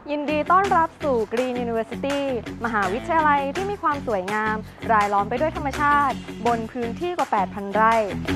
ยินดีต้อนรับสู่ Green University มหาวิทยาลัยที่มีความสวยงามรายล้อมไปด้วยธรรมชาติบนพื้นที่กว่า 8,000 ไร่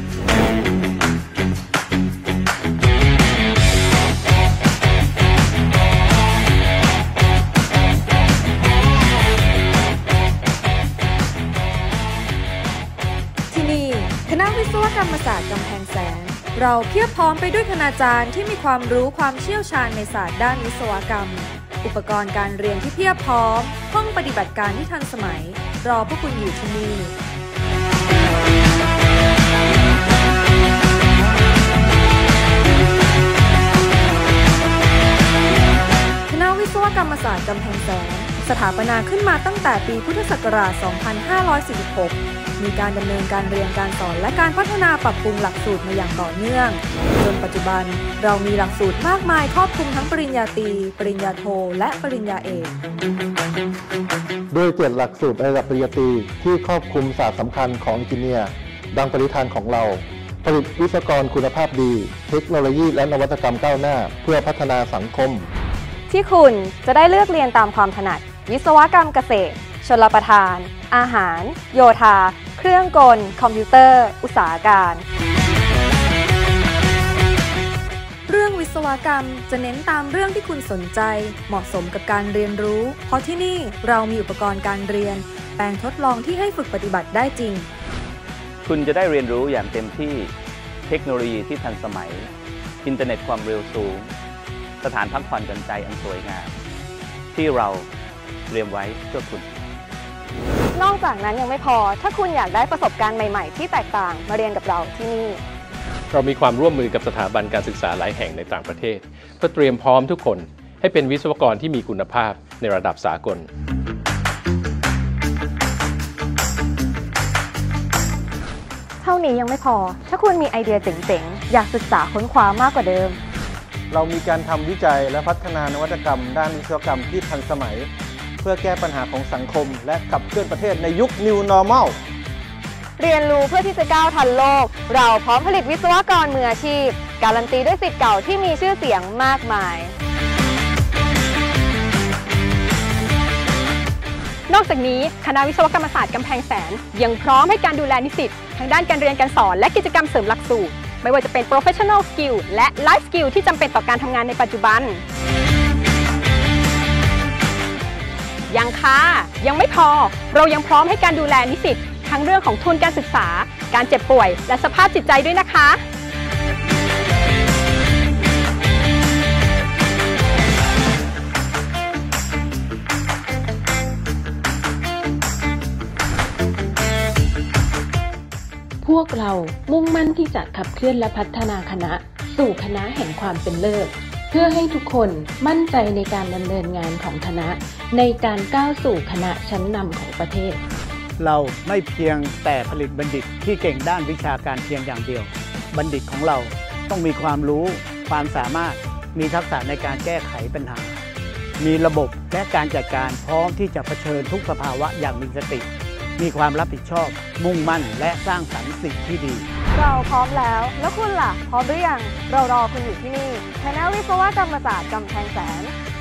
ที่นี่คณะวิศวกรรมศาสตร์กำแพงแสนเราเพียบพร้อมไปด้วยคณาจารย์ที่มีความรู้ความเชี่ยวชาญในศาสตร์ด้านวิศวกรรมอุปกรณ์การเรียนที่เพียบพร้อมห้องปฏิบัติการที่ทันสมัยรอพวกคุณอยู่ที่นี่คณะวิศวกรรมศาสตร์กำแพงแสนสถาปนาขึ้นมาตั้งแต่ปีพุทธศักราช 2546 มีการดำเนินการเรียนการสอนและการพัฒนาปรับปรุงหลักสูตรมาอย่างต่อเนื่องจนปัจจุบันเรามีหลักสูตรมากมายครอบคลุมทั้งปริญญาตรีปริญญาโทและปริญญาเอกโดย7หลักสูตรระดับปริญญาตรีที่ครอบคลุมศาสตร์สำคัญของอินจิเนียร์ดังปณิธานของเราผลิตวิศวกรคุณภาพดีเทคโนโลยีและนวัตกรรมก้าวหน้าเพื่อพัฒนาสังคมที่คุณจะได้เลือกเรียนตามความถนัดวิศวกรรมเกษตรชลประทานอาหารโยธาเครื่องกลคอมพิวเตอร์อุตสาหการเรื่องวิศวกรรมจะเน้นตามเรื่องที่คุณสนใจเหมาะสมกับการเรียนรู้เพราะที่นี่เรามีอุปกรณ์การเรียนแปลงทดลองที่ให้ฝึกปฏิบัติได้จริงคุณจะได้เรียนรู้อย่างเต็มที่เทคโนโลยีที่ทันสมัยอินเทอร์เน็ตความเร็วสูงสถานพักผ่อนหย่อนใจอันสวยงามที่เราเตรียมไว้เพื่อคุณนอกจากนั้นยังไม่พอถ้าคุณอยากได้ประสบการณ์ใหม่ๆที่แตกต่างมาเรียนกับเราที่นี่เรามีความร่วมมือกับสถาบันการศึกษาหลายแห่งในต่างประเทศเพื่อเตรียมพร้อมทุกคนให้เป็นวิศวกรที่มีคุณภาพในระดับสากลเท่านี้ยังไม่พอถ้าคุณมีไอเดียเจ๋งๆอยากศึกษาค้นคว้ามากกว่าเดิมเรามีการทำวิจัยและพัฒนานวัตกรรมด้านวิศวกรรมที่ทันสมัยเพื่อแก้ปัญหาของสังคมและขับเคลื่อนประเทศในยุค New Normal เรียนรู้เพื่อที่จะก้าวทันโลกเราพร้อมผลิตวิศวกรมืออาชีพการันตีด้วยศิษย์เก่าที่มีชื่อเสียงมากมายนอกจากนี้คณะวิศวกรรมศาสตร์กำแพงแสนยังพร้อมให้การดูแลนิสิตทั้งด้านการเรียนการสอนและกิจกรรมเสริมหลักสูตรไม่ว่าจะเป็น professional skill และ life skill ที่จำเป็นต่อการทำงานในปัจจุบันยังค่ะยังไม่พอเรายังพร้อมให้การดูแลนิสิตทั้งเรื่องของทุนการศึกษาการเจ็บป่วยและสภาพจิตใจด้วยนะคะพวกเรามุ่งมั่นที่จะขับเคลื่อนและพัฒนาคณะสู่คณะแห่งความเป็นเลิศเพื่อให้ทุกคนมั่นใจในการดำเนินงานของคณะในการก้าวสู่คณะชั้นนำของประเทศเราไม่เพียงแต่ผลิตบัณฑิตที่เก่งด้านวิชาการเพียงอย่างเดียวบัณฑิตของเราต้องมีความรู้ความสามารถมีทักษะในการแก้ไขปัญหามีระบบและการจัดการพร้อมที่จะเผชิญทุกสภาวะอย่างมีสติมีความรับผิดชอบมุ่งมั่นและสร้างสรรค์สิ่งที่ดีเราพร้อมแล้วแล้วคุณล่ะพร้อมหรือยังเรารอคุณอยู่ที่นี่คณะวิศวกรรมศาสตร์กำแพงแสน